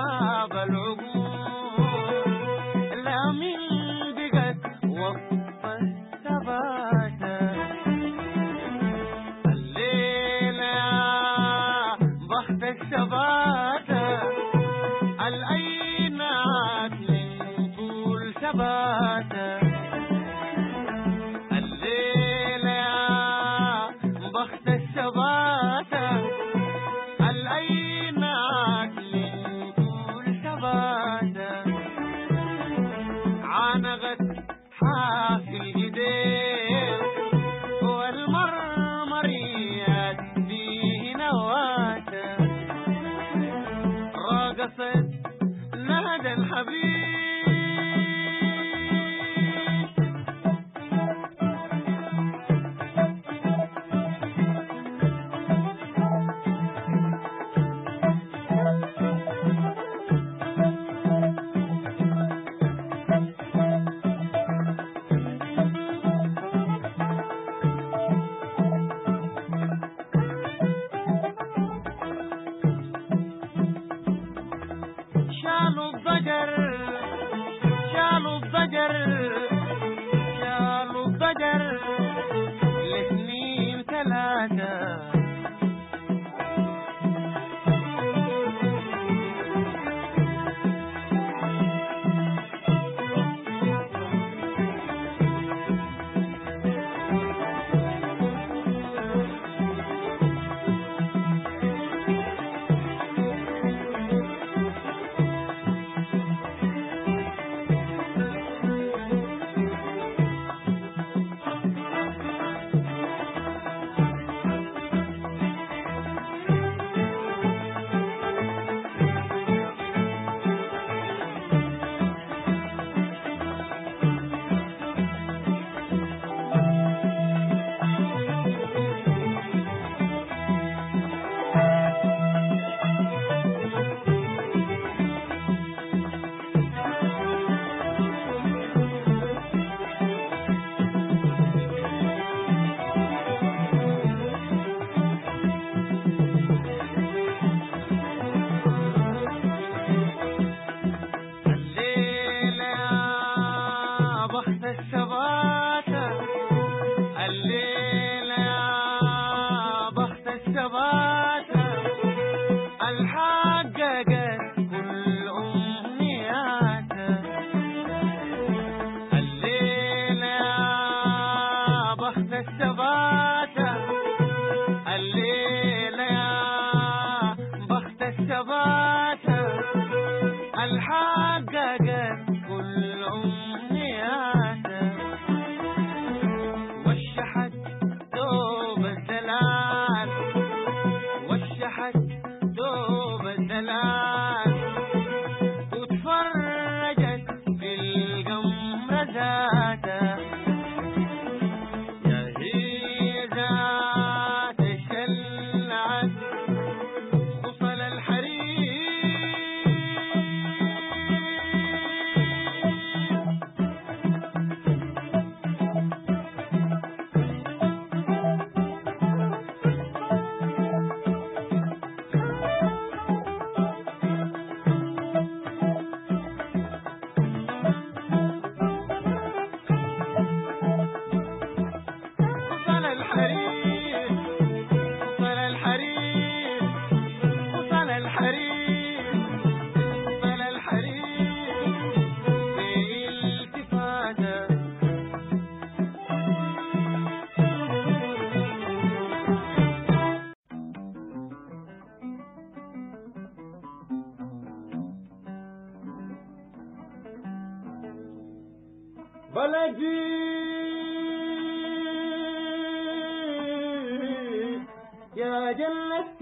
أصحاب العقول لا من بقت وقف الثبات الليلة يا بخت الثبات الأينات من طول ثبات الليلة يا بخت الثبات الأينات من طول ثبات عانقت حافي الجدير والمرمريات فيه نوات راقصت نادى الحبيب شالوا الضجر شالوا الضجر شالوا الضجر لسنين ثلاثة الليلة يا بخت الثبات الحققت كل أمنيات الليلة يا بخت الثبات الليلة يا بخت الثبات الحققت كل أمنيات وشحت دوب الدلال وشحت دوب الدلال وتفرجت في القمر ذاته يا هي ذات الشلعت وصل الحرير بلدي يا جنة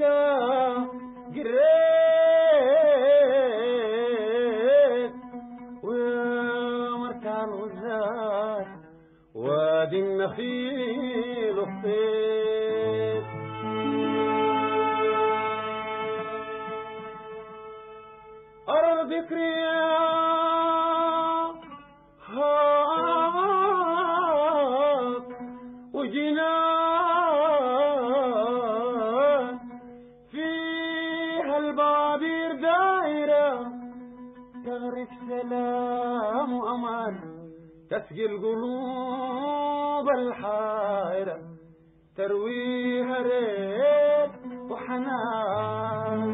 قريت ويا مركان الزاد وادي النخيل الطيب أرض ذكري وجنان فيها البابير دايرة الأمان تسقي القلوب الحائرة ترويها ريت وحنان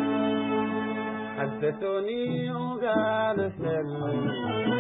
حدثوني وقالوا سلم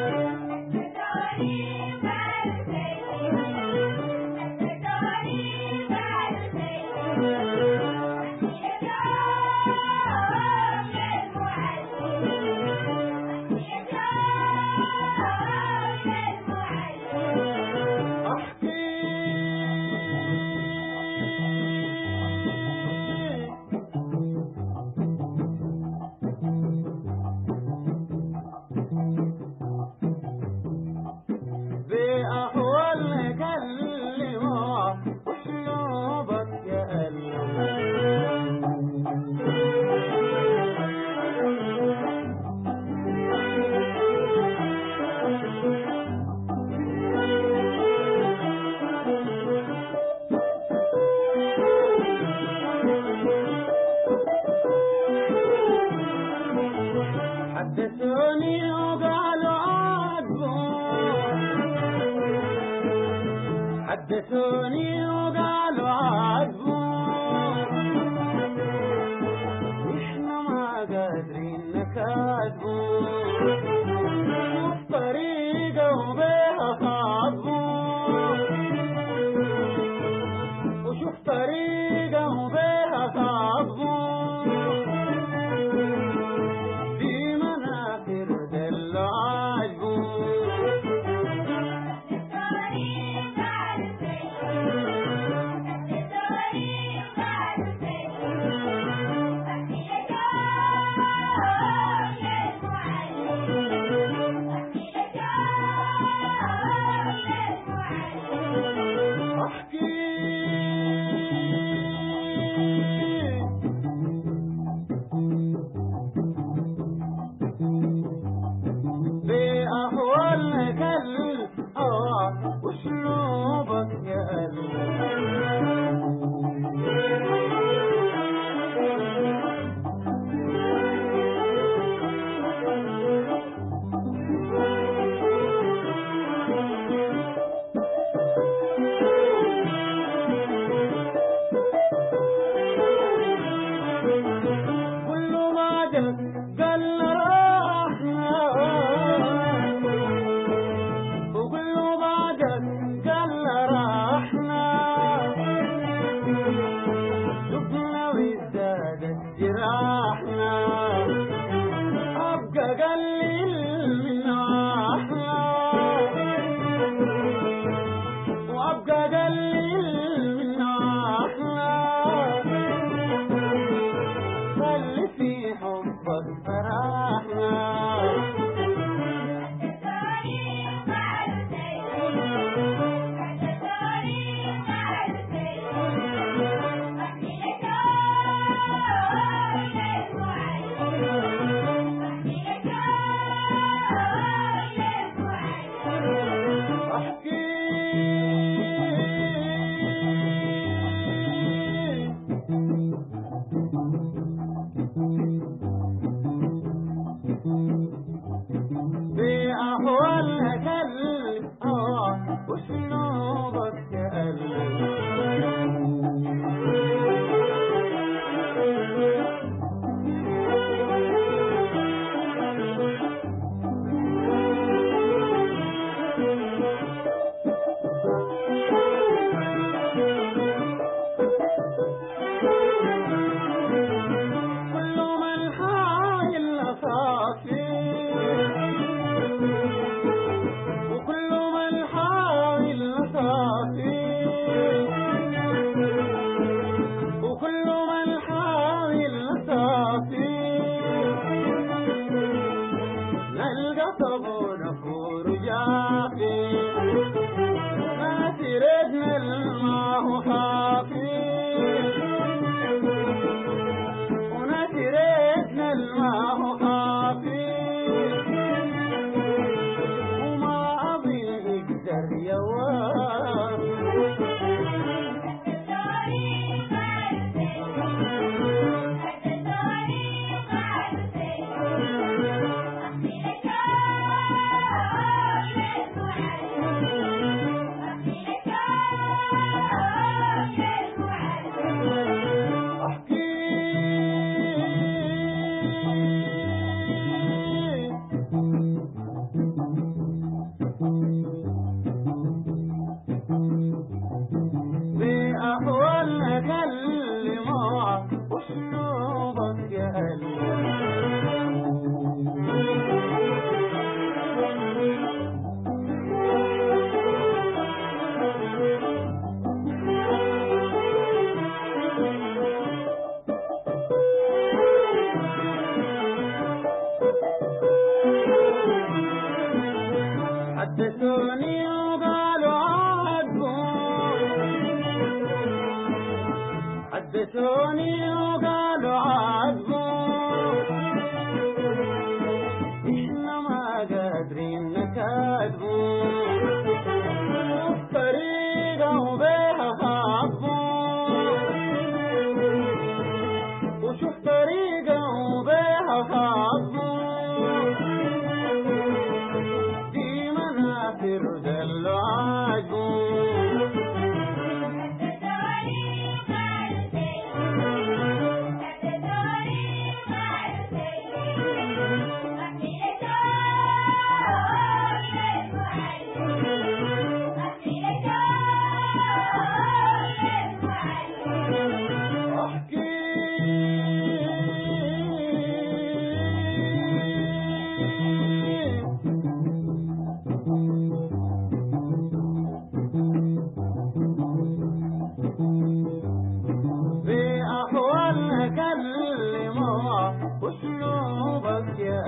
حدثوني وقالوا عاتبوا احنا ما قادرين نكاتبوا وفي طريقة وبيها خاطبوا وشوف طريقة وبيها خاطبوا في مناخر دل عاجبوا وشلوبك يا كله ما جت قال راحنا وكله ما جت قال راحنا شفنا وازدادت جراحنا أبقى قليل من احنا وأبقى قليل من احنا خلي في حبك فرحنا نسوني وقالوا عاتبوا إحنا ما قادرين نكاتبوا شوف طريقة وبيها خابوا وشوف طريقة وبيها خابوا دي منافر دلوا عاجبوا أسلوبك يا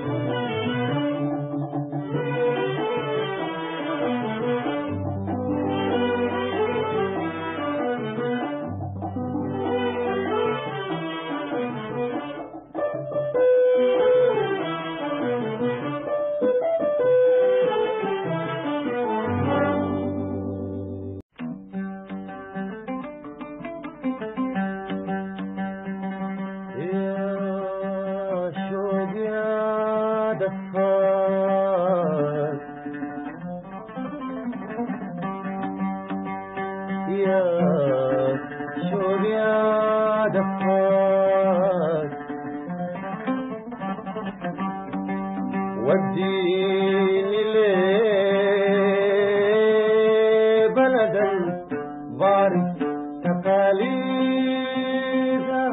دفاك يا شوق يا دفاك وديني لبلد بارد تقاليدها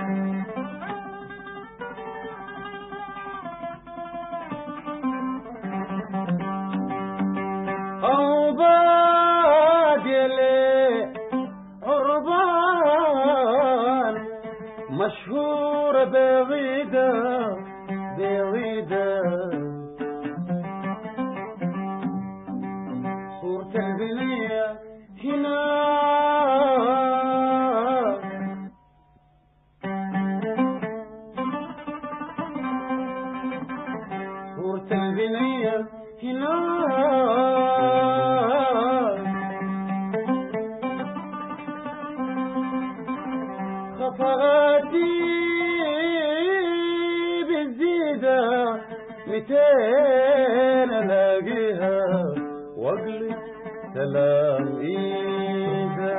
مشهورة بعيدة بعيدة صورة البنية هنا صورة البنية هنا خفقاتي بالزيدة 200 الاقيها واقلب سلام ايدها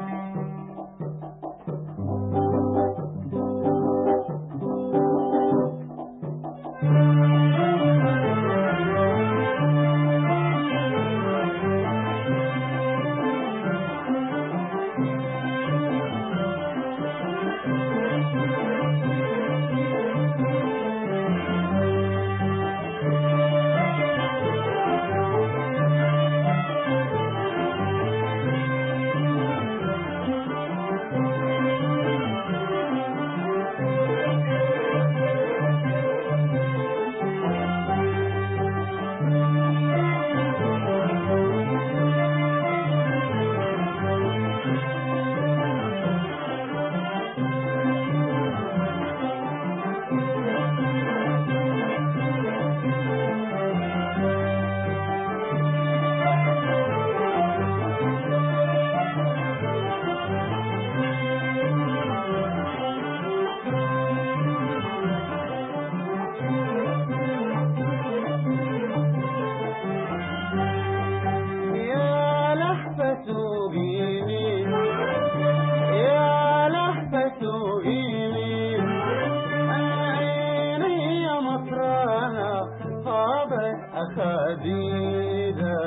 أخاديدا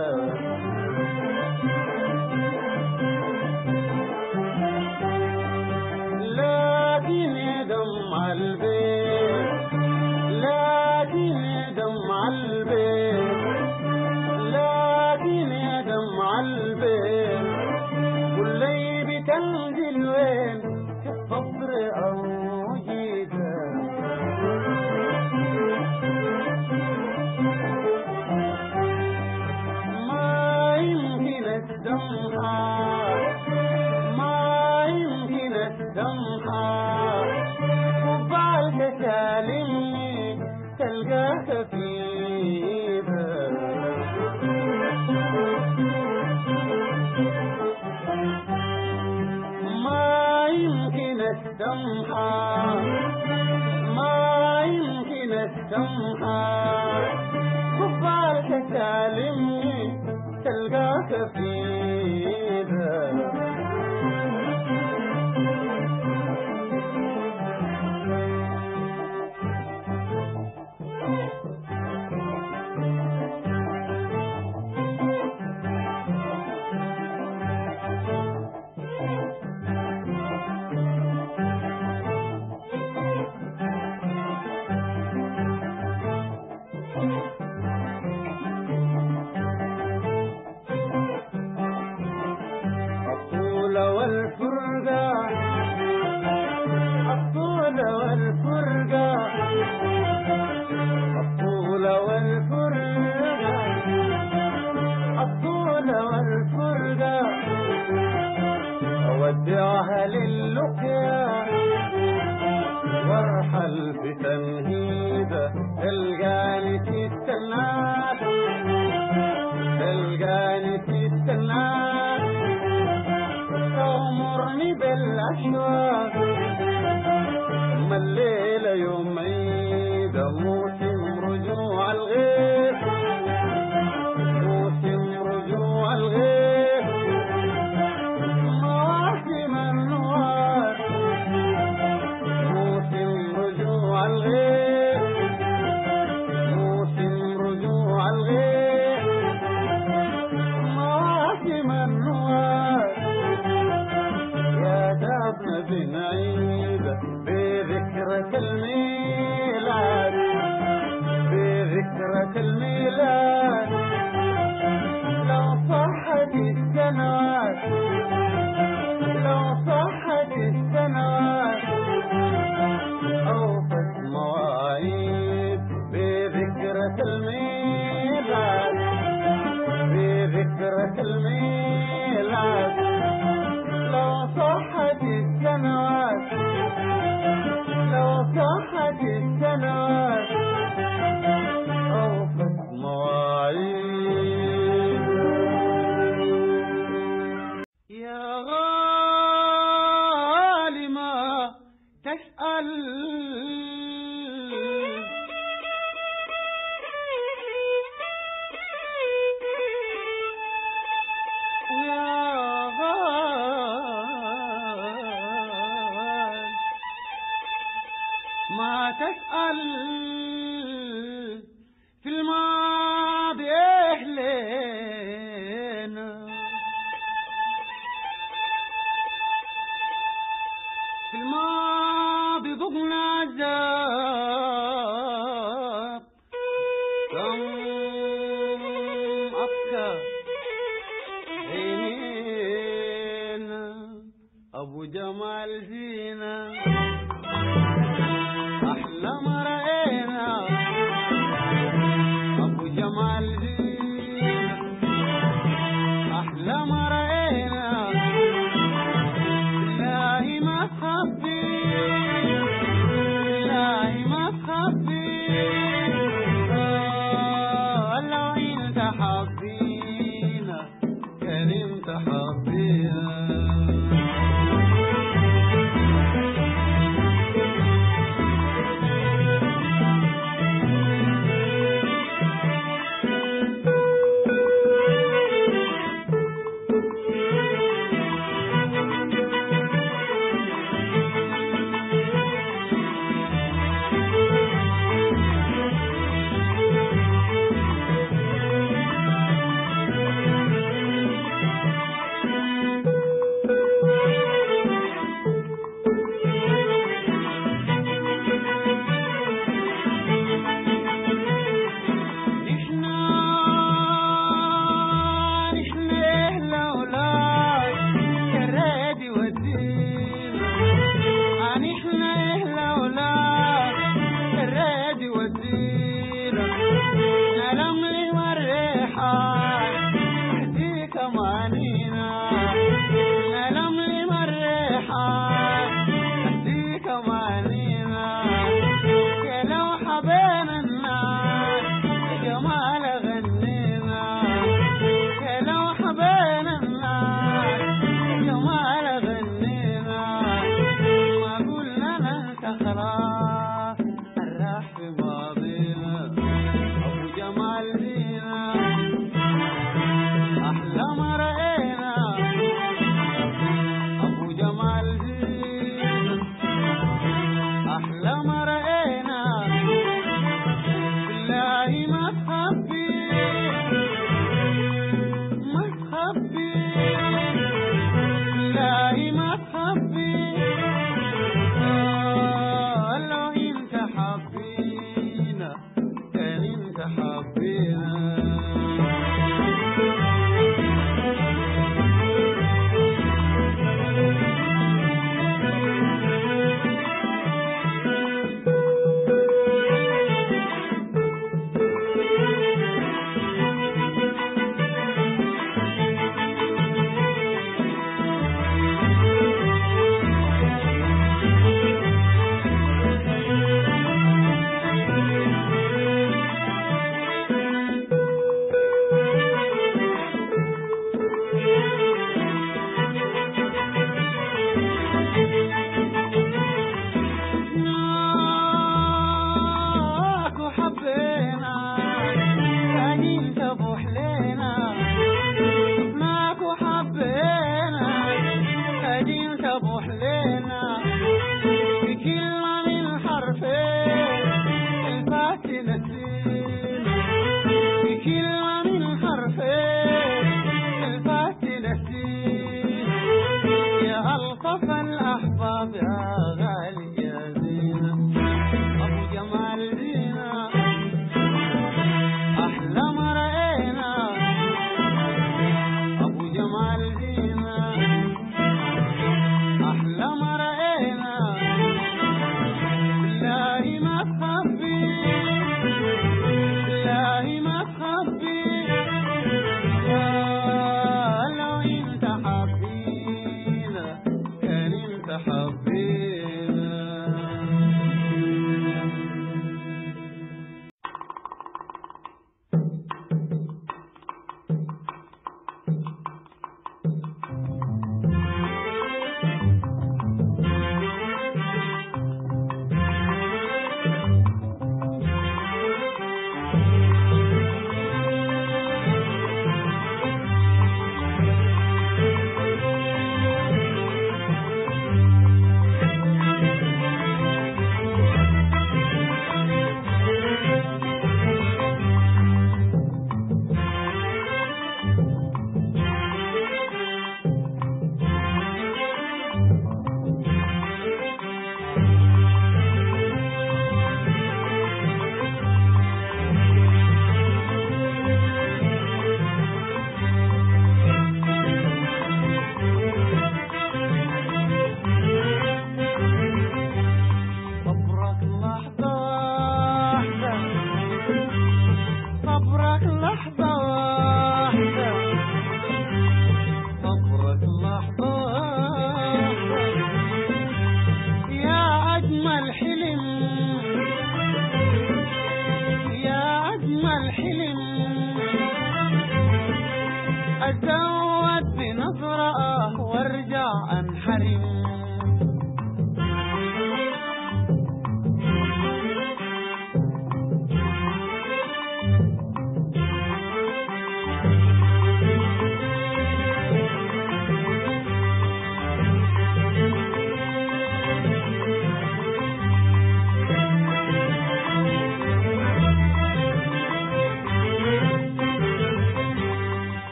لكن دمع البيت لكن دمع البيت لكن دمع البيت كلي بتنزل وين في الصبر أو جيدا تلقاك فيها ما يمكن السمحة ما يمكن السمحة كفار تكالمني تلقاك فيها الطول والفرقة الطول والفرقة الطول والفرقة الطول والفرقة أودعها للقيا وارحل في تنهيدة تلقاني تستناك تلقاني تستناك تأمرني بالأشواق ما الليلة يوم عيد موسم رجوع الغيث موسم رجوع الغيث مواسم النوار موسم رجوع الغيث موسم رجوع الغيث مواسم النوار يا دابنا بنعيد بذكرى الميلاد بذكرى الميلاد لو صحت السنوات لو صحت السنوات أوفت مواعيد بذكرى الميلاد بذكرى الميلاد لو صحت السنوات لو صحت السنوات أوفت مواعيد يا غالي ما تسأل ما تسأل في الماضي أهلنا في الماضي ضغنا عذاب كم أبكى عينينا أبو جمال زينة أحلى ما رأينا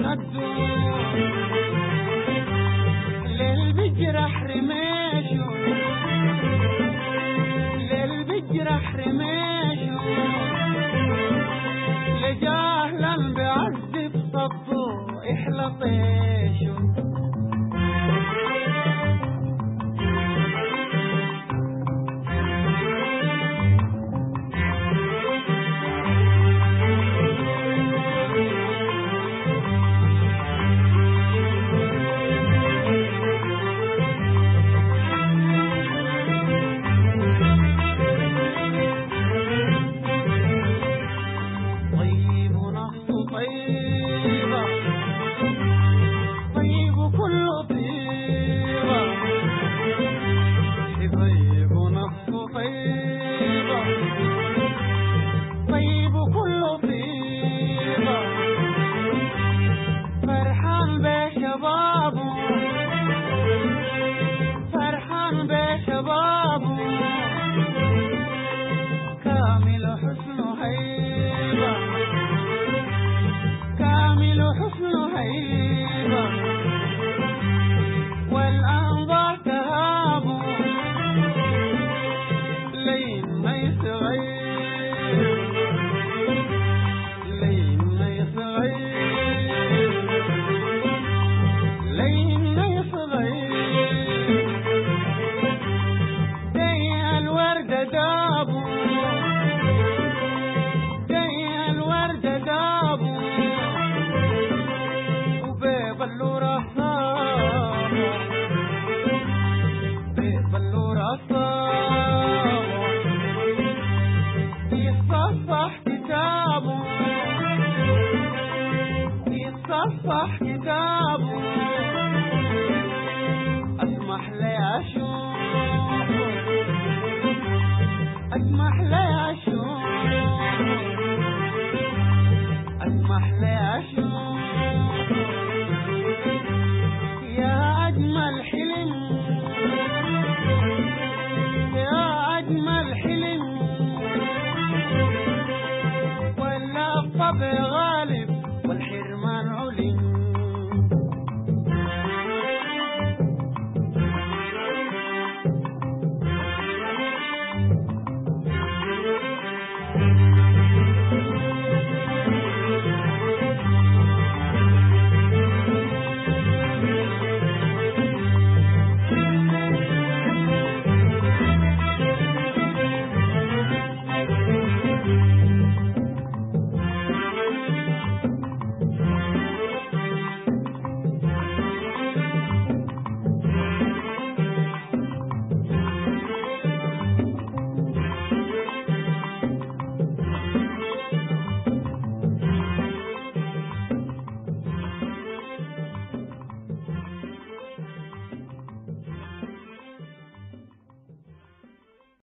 الدور ليل بجرح رميشه ليل بجرح رميشه لجاهلا بعذب صبه احلى طيشه فرحان بشبابه كامل حسن هيبة كامل حسن هيبة والأنظار تهابه لين ما يصغير لين ما يصغير لين ما يصغير دي الوردة دابو دي الوردة دابو وبيبلورة صابو بيبلورة صابو يتصفح كتابه يتصفح كتابه اسمح لي اشوف اسمح لي اشوف اسمح لي اشوف